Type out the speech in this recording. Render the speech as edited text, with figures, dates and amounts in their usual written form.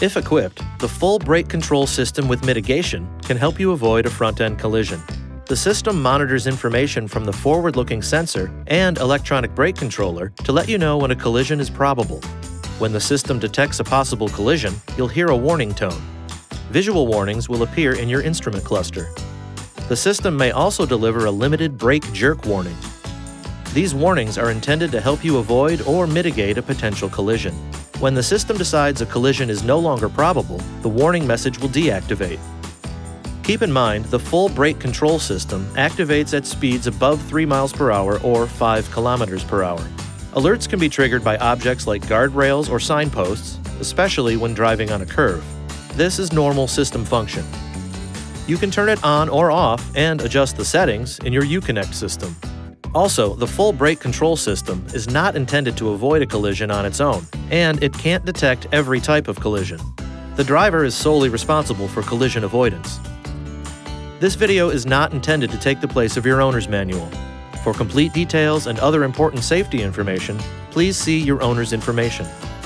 If equipped, the full brake control system with mitigation can help you avoid a front-end collision. The system monitors information from the forward-looking sensor and electronic brake controller to let you know when a collision is probable. When the system detects a possible collision, you'll hear a warning tone. Visual warnings will appear in your instrument cluster. The system may also deliver a limited brake jerk warning. These warnings are intended to help you avoid or mitigate a potential collision. When the system decides a collision is no longer probable, the warning message will deactivate. Keep in mind, the full brake control system activates at speeds above 3 miles per hour or 5 kilometers per hour. Alerts can be triggered by objects like guardrails or signposts, especially when driving on a curve. This is normal system function. You can turn it on or off and adjust the settings in your Uconnect system. Also, the full brake control system is not intended to avoid a collision on its own, and it can't detect every type of collision. The driver is solely responsible for collision avoidance. This video is not intended to take the place of your owner's manual. For complete details and other important safety information, please see your owner's information.